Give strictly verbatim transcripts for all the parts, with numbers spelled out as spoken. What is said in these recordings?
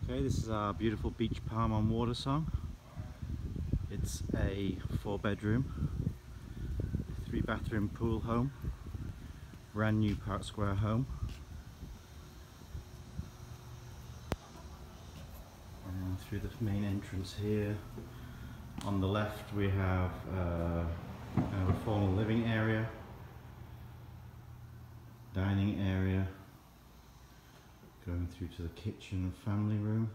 Okay, this is our beautiful beach palm on Watersong. It's a four bedroom, three bathroom pool home, brand new Park Square home. And through the main entrance here, on the left we have uh, kind of a formal living area, dining area, going through to the kitchen and family room.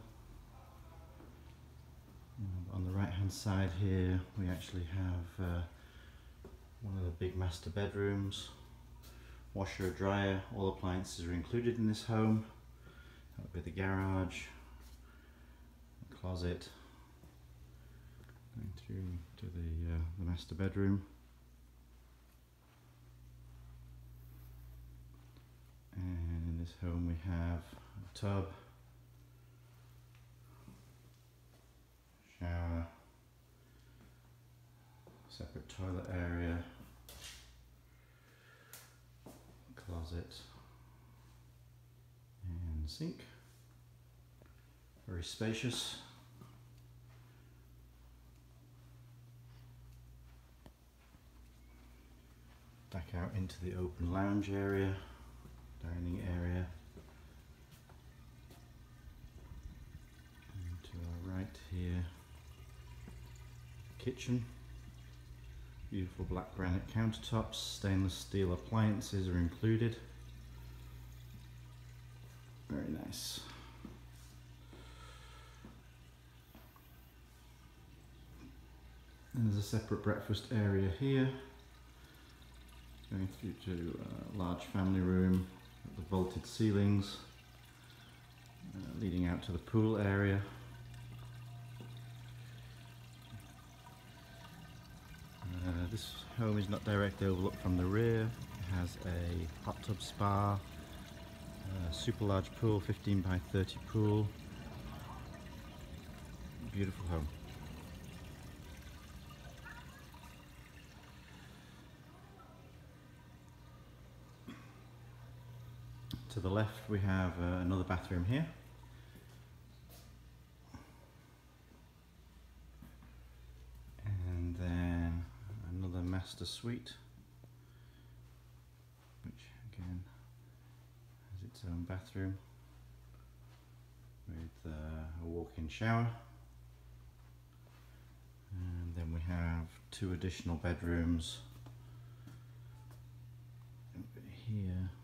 On the right hand side here we actually have uh, one of the big master bedrooms, washer, dryer, all appliances are included in this home. That would be the garage, the closet, going through to the, uh, the master bedroom. And in this home we have a tub, shower, separate toilet area, closet and sink. Very spacious. Back out into the open lounge area, dining area. And to our right here, kitchen. Beautiful black granite countertops, stainless steel appliances are included. Very nice. And there's a separate breakfast area here, going through to a large family room with the vaulted ceilings, uh, leading out to the pool area. Uh, this home is not directly overlooked from the rear. It has a hot tub spa, a super large pool, fifteen by thirty pool. Beautiful home. To the left we have uh, another bathroom here. And then another master suite, which again has its own bathroom with uh, a walk-in shower. And then we have two additional bedrooms over here.